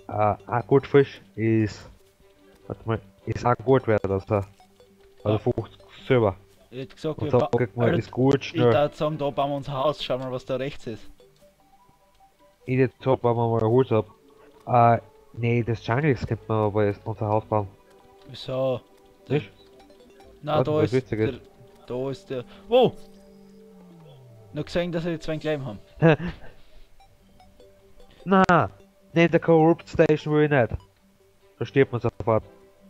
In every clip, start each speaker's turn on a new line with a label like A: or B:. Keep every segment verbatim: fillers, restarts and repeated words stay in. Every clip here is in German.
A: Uh, ein Goldfisch ist. Warte mal, ist ein Gold wert, also. Also
B: Ah.
A: fünfzig Silber.
B: Ich hätte gesagt,
A: Und
B: wir
A: so
B: bauen.
A: kriegt man ist gut
B: Ich
A: schnell.
B: würde sagen, da bauen wir unser Haus. Schau mal, was da rechts ist.
A: Ich jetzt hab, wenn man mal Holz ab. Äh, nee, das Jungles könnte man aber jetzt unser Haus bauen.
B: Wieso? Der,
A: Nicht?
B: na,
A: Warte,
B: da
A: was
B: ist
A: witzig
B: der.
A: ist.
B: Da ist der. Wow! Noch gesehen, dass wir die zwei Gleim haben.
A: Na, nicht der Corrupt Station will ich nicht. Da stirbt man sofort.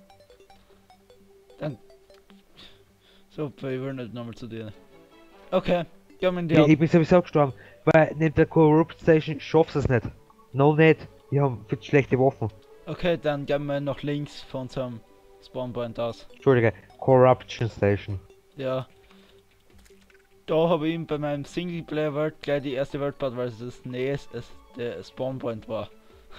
B: Super, ich will nicht nochmal zu dir. Okay, gehen wir in die
A: Ich,
B: Auto.
A: ich bin sowieso gestorben, weil neben der Corrupt Station schaffst du es nicht. No nicht. Die haben viel zu schlechte Waffen.
B: Okay, dann gehen wir nach links von unserem Spawnpoint aus.
A: Entschuldige, Corruption Station.
B: Ja. Da habe ich ihm bei meinem Singleplayer World gleich die erste Welt gebaut, weil es das nächste der Spawnpoint war.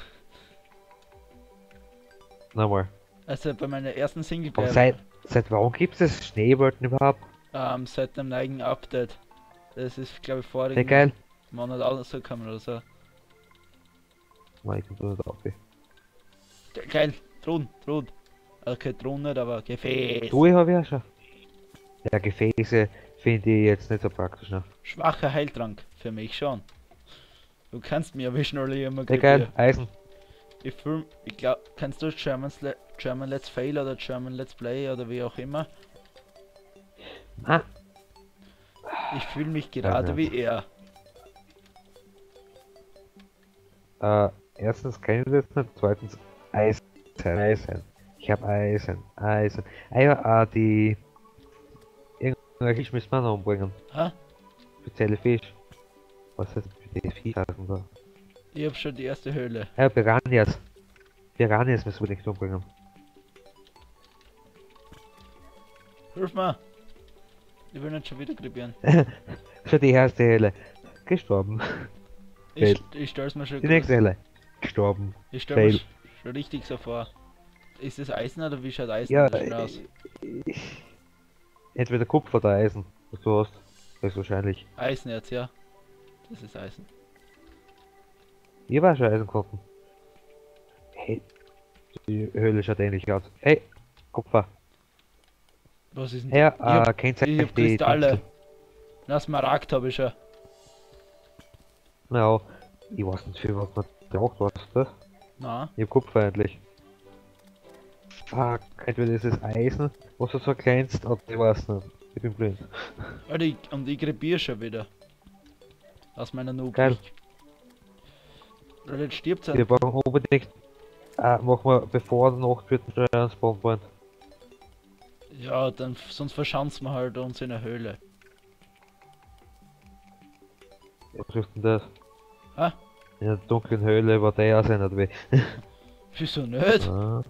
A: Nochmal.
B: Also bei meiner ersten
A: Aber
B: Singleplayer
A: seit, seit wann gibt es Schneewelten überhaupt?
B: ähm, seit dem neuen Update. Das ist glaube ich vor
A: Sehr geil.
B: Monat alles so gekommen oder so.
A: Mein Computer auf.
B: Ge geil, Thron, Thron. Okay, Thron nicht, aber Gefäß.
A: Du, ich habe ja schon. Ja, Gefäße finde ich jetzt nicht so praktisch, ne?
B: Schwacher Heiltrank, für mich schon. Du kannst mir erwischen, oder ich immer
A: Sehr geil, Eisen.
B: Ich fühl, ich glaub, kennst du German, German Let's Fail oder German Let's Play oder wie auch immer?
A: Ah.
B: Ich fühle mich gerade
A: Ja,
B: wie er.
A: Äh, erstens kenne ich das nicht, zweitens Eisen. Eisen. Ich habe Eisen, Eisen. Ah ja, äh, die. Irgendwelche Fisch müssen wir noch umbringen.
B: Ha?
A: Spezielle Fisch. Was heißt die Fisch heißen da?
B: Ich hab schon die erste Höhle.
A: Ja, Piranhas. Piranhas müssen wir nicht umbringen.
B: Hilf mir! Ich will nicht schon wieder krepieren.
A: Schon die erste Höhle. Gestorben.
B: Ich, ich stell's mir schon
A: Die nächste Höhle. Gestorben.
B: Ich stell mir
A: Fail.
B: sch- schon richtig so vor. Ist das Eisen oder wie schaut Eisen
A: Ja,
B: das schon aus?
A: äh, entweder Kupfer oder Eisen, was du hast. Das ist wahrscheinlich.
B: Eisenerz, ja. Das ist Eisen.
A: Ich war schon Eisen gefunden. Hey, die Höhle schaut ähnlich aus. Hey, Kupfer.
B: Was ist denn
A: Hey,
B: Ich hab-
A: äh, kennt
B: Ich
A: ihr
B: hab
A: die
B: Kristalle. Na, Smaragd hab ich schon.
A: Ja, ich weiß nicht viel, was man braucht, was ist das?
B: Na,
A: Ich hab Kupfer endlich. Fuck, entweder ist es Eisen, was du so glänzt, oder ich weiß nicht. Ich bin blind.
B: Alter, ich, und ich krepier schon wieder. Aus meiner Noob.
A: Geil.
B: Weil jetzt stirbt
A: Wir brauchen unbedingt, äh, machen wir bevor der Nacht wird einen Spawnpoint.
B: Ja, dann sonst verschanzen wir halt uns in der Höhle.
A: Was ist denn das?
B: Ah?
A: In der dunklen Höhle war der ja sein, oder wie?
B: Wieso nicht?
A: Ah.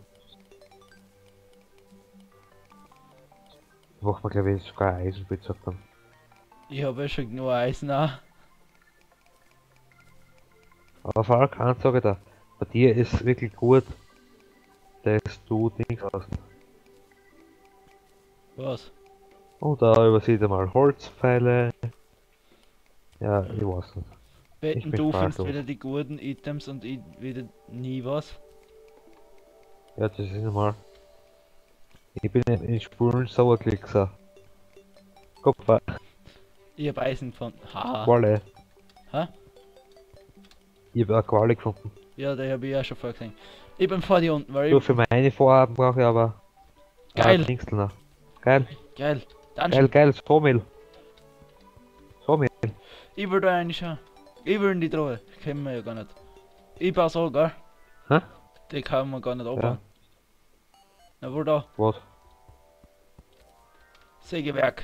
A: Machen wir glaube ich sogar Eisenspitzhack dann.
B: Ich habe ja schon nur Eisen auch.
A: Aber Falk, eins sage ich da, bei dir ist wirklich gut, dass du Dings hast.
B: Was?
A: Und da übersieht er mal Holzpfeile. Ja, ich weiß nicht.
B: Wetten,
A: bin
B: du findest
A: sprachlos.
B: wieder die guten Items und ich wieder nie was?
A: Ja, das ist normal. Ich bin in in Spuren Sauerklick so. Kopf,
B: Ich hab Eisen gefunden. Haha.
A: Qualle.
B: Hä?
A: Ich hab auch Qualle gefunden.
B: Ja, der habe ich ja schon vorgesehen. Ich bin vor dir unten, weil
A: So
B: ich...
A: für meine Vorhaben brauche ich aber.
B: Geil.
A: Ah, Dingsel noch. Geil,
B: Geil. Dann
A: geil, geil, Sawmill. Sawmill.
B: Ich will da eigentlich schon. Ich will in die Truhe. Kennen wir ja gar nicht. Ich baue so, gell?
A: Hä?
B: Die kann man gar nicht
A: Ja,
B: abbauen. Na wo da?
A: was?
B: Sägewerk.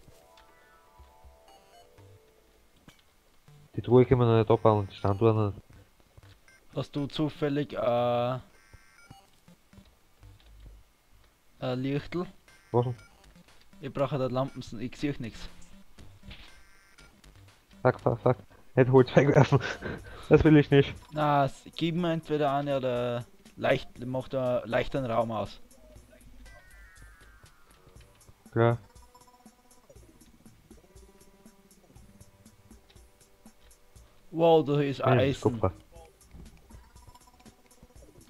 A: Die Truhe können wir noch nicht abbauen, die Standuhr noch nicht.
B: Hast du zufällig äh, ein Lichtel?
A: Was denn?
B: Ich brauche da Lampen, ich sehe nichts.
A: Fuck, fuck, fuck. Nicht Holz wegwerfen. Das will ich nicht.
B: Na, s- gib mir entweder eine oder leicht, macht einen leichteren Raum aus.
A: Ja.
B: Wow, da ist
A: Ja, das ist
B: Eisen.
A: Kupfer.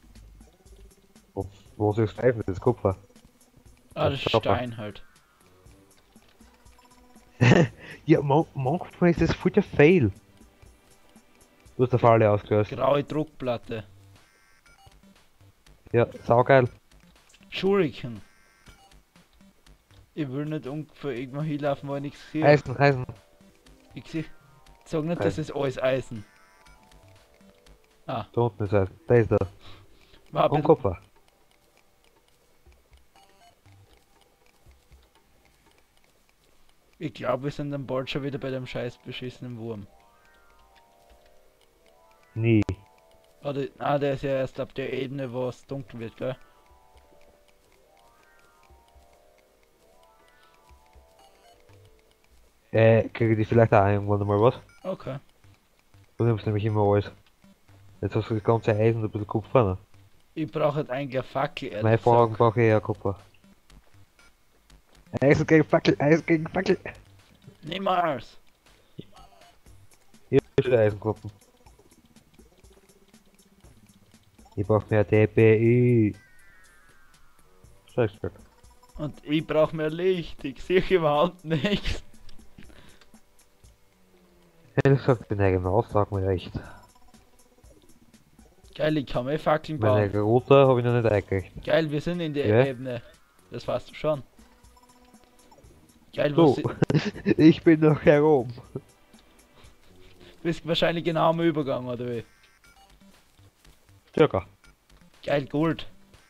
A: Wo, wo soll ich greifen? Das ist Kupfer.
B: Ah,
A: Das
B: das ist
A: Stopper.
B: Stein halt.
A: Ja, man manchmal ist das voll der Fail. Du hast der Falle ausgelöst.
B: Graue Druckplatte.
A: Ja, saugeil.
B: Shuriken. Ich will nicht ungefähr irgendwo hinlaufen, wo ich nichts sehe.
A: Eisen, Eisen.
B: Ich sehe. Sag nicht, das ist alles Eisen. Ah,
A: Da unten ist Eisen. Da ist er.
B: war ein
A: Und
B: bisschen,
A: Kupfer.
B: ich glaube, wir sind dann bald schon wieder bei dem scheiß beschissenen Wurm.
A: Nie.
B: Oder, ah, der ist ja erst ab der Ebene, wo es dunkel wird, gell?
A: Äh, kriege die vielleicht auch irgendwann mal was?
B: Okay.
A: Du nimmst nämlich immer alles. Jetzt hast du das ganze Eisen und ein bisschen Kupfer. Ne?
B: Ich brauche halt eigentlich eine Fackel, ehrlich
A: Meine Fragen
B: gesagt.
A: brauche ich eher Kupfer. Eisen gegen Fackel, Eisen gegen Fackel.
B: Niemals!
A: Hier ist wieder Eisenkuppen. Ich brauche mehr D P I. Scheiße.
B: Und ich brauche mehr Licht, ich sehe überhaupt nichts.
A: Ehrlich gesagt, bin eigene Aussagen mir recht.
B: Geil, ich kann mir Fackeln
A: Meine
B: bauen.
A: Route habe ich noch nicht eingerichtet.
B: Geil, wir sind in der
A: Ja.
B: Ebene. Das weißt du schon. Geil, was
A: So,
B: si-
A: ich bin noch herum.
B: bist wahrscheinlich genau am Übergang, oder wie?
A: Circa.
B: Geil, Gold.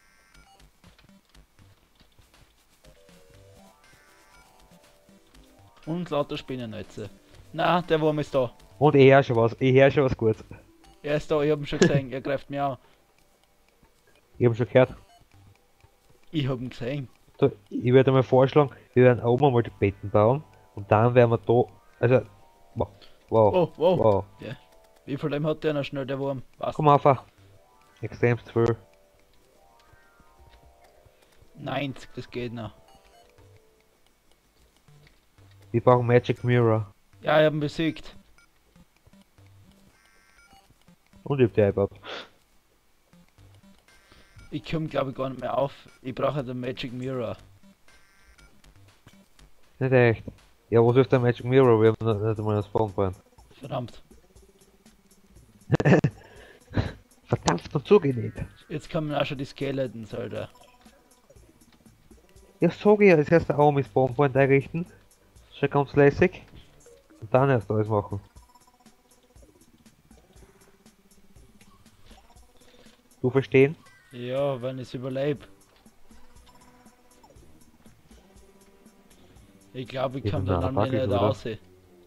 B: Und lauter Spinnennetze. Na, der Wurm ist da.
A: Und ich höre schon was, ich höre schon was Gutes.
B: Er ist da, ich hab ihn schon gesehen, er greift mich an.
A: Ich habe schon gehört.
B: Ich hab ihn gesehen.
A: So, ich würde mal vorschlagen, wir werden oben einmal die Betten bauen und dann werden wir da, also, wow, wow,
B: Oh, wow.
A: wow.
B: Wie viel Leben hat der noch schnell, der Wurm? Was?
A: Komm auf, extremst viel.
B: neunzig, das geht noch.
A: Wir brauchen Magic Mirror
B: Ja, ich hab ihn besiegt.
A: und ich hab die eingebaut.
B: Ich komm glaube ich gar nicht mehr auf. Ich brauche den Magic Mirror.
A: Nicht echt. Ja, was ist der Magic Mirror? Wir haben noch nicht einmal einen Spawnpoint.
B: Verdammt.
A: Verdammt, und zugenäht.
B: Jetzt kommen auch schon die Skeletons, Alter.
A: Ja, sag ich ja, das heißt auch mit Spawnpoint einrichten. Schon ganz lässig. Und dann erst alles machen. Du verstehen?
B: Ja, wenn ich überlebe. Ich glaube, ich
A: Ich
B: kann
A: bin
B: dann
A: da,
B: an mir
A: fuck ich
B: nicht
A: wieder.
B: raus.
A: Ich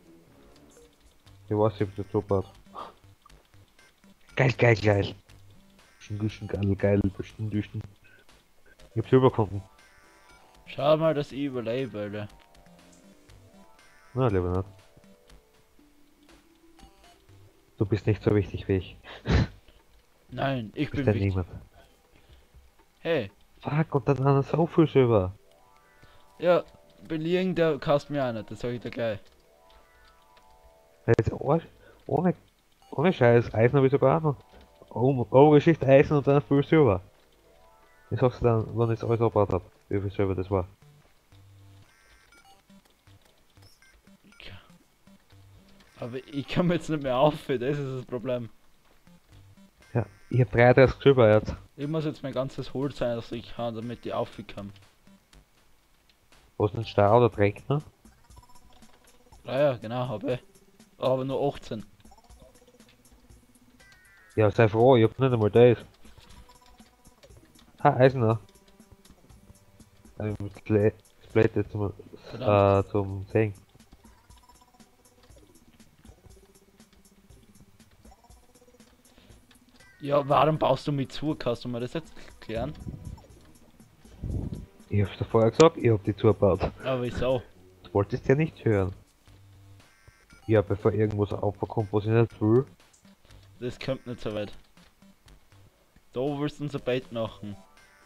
A: weiß nicht, ob der Job hat. Geil, geil, geil. Duschen, duschen, geil, geil, duschen, duschen. Ich hab Silber gefunden.
B: Schau mal, dass ich überlebe, Alter.
A: Na, lieber nicht. Du bist nicht so wichtig wie ich.
B: Nein, ich
A: Du
B: bin
A: bist ja
B: wichtig.
A: niemand.
B: Hey,
A: Fuck, und dann haben wir so viel Silber.
B: ja, beliegen, der kannst mir auch nicht, das sag ich dir gleich.
A: Jetzt Arsch, ohne, ohne Scheiß, Eisen habe ich sogar auch noch. Oh, obere Schicht Eisen und dann viel Silber. Ich sag's dir dann, wenn ich alles abgebaut hab, wie viel Silber das war.
B: Aber ich komme jetzt nicht mehr auf, das ist das Problem.
A: Ja, ich hab dreiunddreißig Silber jetzt.
B: Ich muss jetzt mein ganzes Holz sein, dass ich kann, damit ich aufkomme.
A: Was ist ein Stau oder Dreck, ne?
B: Ja, ja, genau, habe ich. Aber nur achtzehn.
A: Ja, sei froh, ich hab nicht einmal das. Ah, Eisen noch. Ähm, Spl- Splate zum,
B: Verdammt.
A: äh, zum Sägen.
B: Ja, warum baust du mich zu? Kannst du mir das jetzt klären?
A: Ich hab's dir vorher gesagt, ich hab die zugebaut.
B: Aber wieso?
A: Du wolltest ja nicht hören. Ja, bevor irgendwas aufkommt, was ich nicht will.
B: Das kommt nicht so weit. Da willst du unser Bett machen.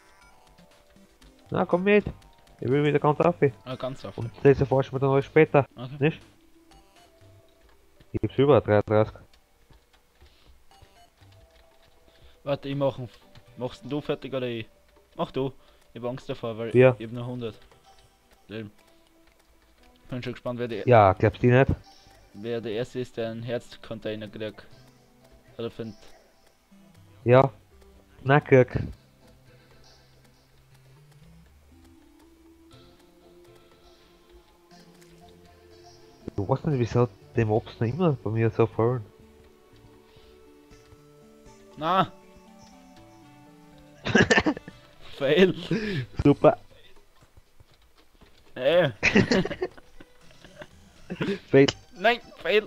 A: Na, komm mit. Ich will wieder ganz auf.
B: Ah, ganz auf.
A: Und das erforschen wir dann alles später,
B: Okay.
A: nicht? Ich hab's über dreiunddreißig.
B: Warte, ich machen. Machst du fertig oder ich? Mach du. Ich hab Angst davor, weil
A: Ja.
B: ich hab nur hundert. Leben. Bin schon gespannt, wer, die,
A: Ja, glaubst du nicht?
B: wer der erste ist, der einen Herzcontainer kriegt. Oder findet.
A: Ja. Na, krieg. Du weißt nicht, wieso die Mobs noch immer bei mir so fallen.
B: Na! Fail!
A: Super.
B: Ey!
A: Fail.
B: Nein! Fail!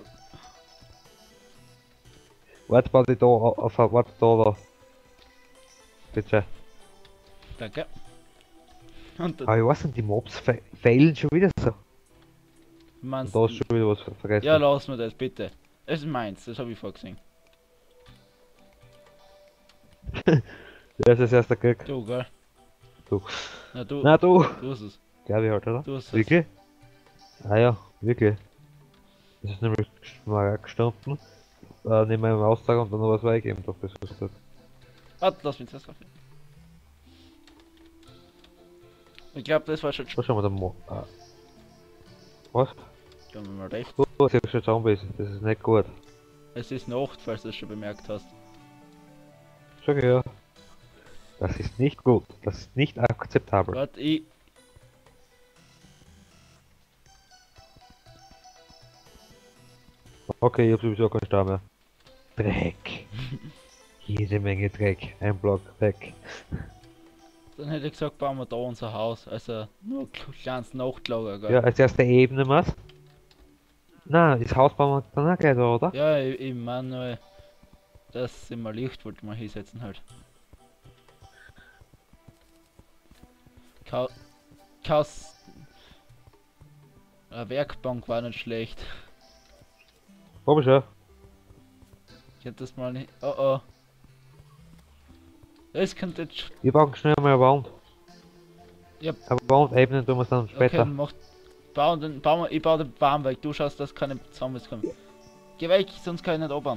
A: Warte, warte da, auf, warte da, da. Bitte.
B: Danke. Und
A: Aber ich weiß nicht, die Mobs fa failen schon wieder so.
B: du meinst.
A: Und da ist schon wieder was ver- vergessen.
B: Ja, lass mir das bitte. Das ist meins, das habe ich vorgesehen.
A: Wer ist das erste Krieg?
B: Du, gell?
A: Du.
B: Na du,
A: Na du!
B: du hast es.
A: Glaube ich halt, oder?
B: Du hast es.
A: Wirklich? Ah ja, wirklich. Das ist nämlich mal gestanden, äh, neben meinem Austrag und dann noch was weggegeben, doch das ist gut.
B: Warte, lass mich das drauf. Ich glaube, das war schon.
A: So, schauen wir dann mal. Ah. Was?
B: Gehen wir mal recht.
A: Oh, das ist schon Zombies, das ist nicht gut.
B: Es ist Nacht, falls du es schon bemerkt hast.
A: Sag ich ja. Das ist nicht gut, das ist nicht akzeptabel.
B: Warte, ich.
A: Okay, ich hab sowieso keinen Star mehr. Dreck. Jede Menge Dreck, ein Block weg.
B: Dann hätte ich gesagt, bauen wir da unser Haus. Also nur ein kleines Nachtlager, gell?
A: Ja, als erste Ebene was? Na, das Haus bauen wir dann auch gleich da, oder?
B: Ja, ich, ich meine nur, das immer Licht wollte man hinsetzen halt. Ka Kas Eine Werkbank war nicht schlecht.
A: Hab ich schon.
B: Ich hätte das mal nicht. Oh oh. Das könnte jetzt.
A: Wir bauen schnell mal eine Wand.
B: Ja.
A: Aber Wand ebnen tun wir es dann
B: Okay,
A: später.
B: dann macht. Bauen den, bauen wir, ich baue den Baum weg. Du schaust, dass keine Zombies kommen. Geh weg, sonst kann ich nicht obern.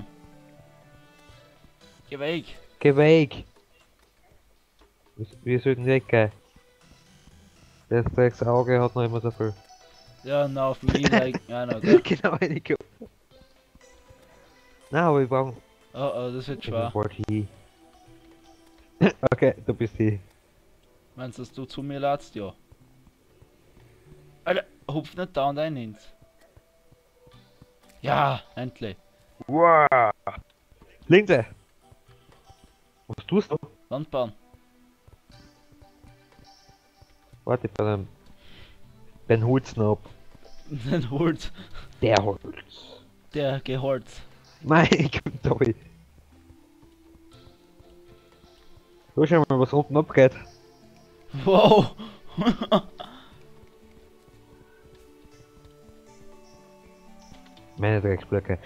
B: Geh weg.
A: Geh weg! Wir, wir sollten weggehen. Das Drecks Auge hat noch immer so viel.
B: Ja, na, auf mich, like, ja, na, gell.
A: Genau, eine Kuh. Nein, aber wir brauchen.
B: Oh oh, das wird schwer.
A: Okay, du bist die.
B: Meinst du, dass du zu mir ladst? Ja. Alter, hupf nicht da und ein ins. Ja, endlich.
A: Wow! Linke! Was tust du?
B: Wand bauen.
A: Warte bei dem. Den holt's noch ab.
B: Den holt.
A: Der holt's.
B: Der Geholz.
A: Mein Gott, sorry. So, schau mal, was unten abgeht.
B: Wow.
A: Meine Drecksblöcke.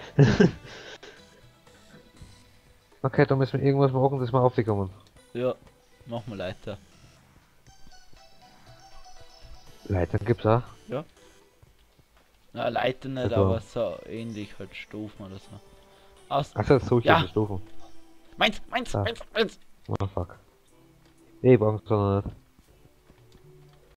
A: Okay, da müssen wir irgendwas machen, dass wir aufkommen.
B: Ja, mach mal Leiter.
A: Leitern gibt's auch.
B: Na, Leiter nicht,
A: Also.
B: aber so ähnlich halt Stufen oder so. Aus.
A: Achso, solche
B: Ja.
A: Stufen.
B: Meins, meins,
A: Ah.
B: meins, meins.
A: Oh fuck. Nee, brauchen sie noch nicht.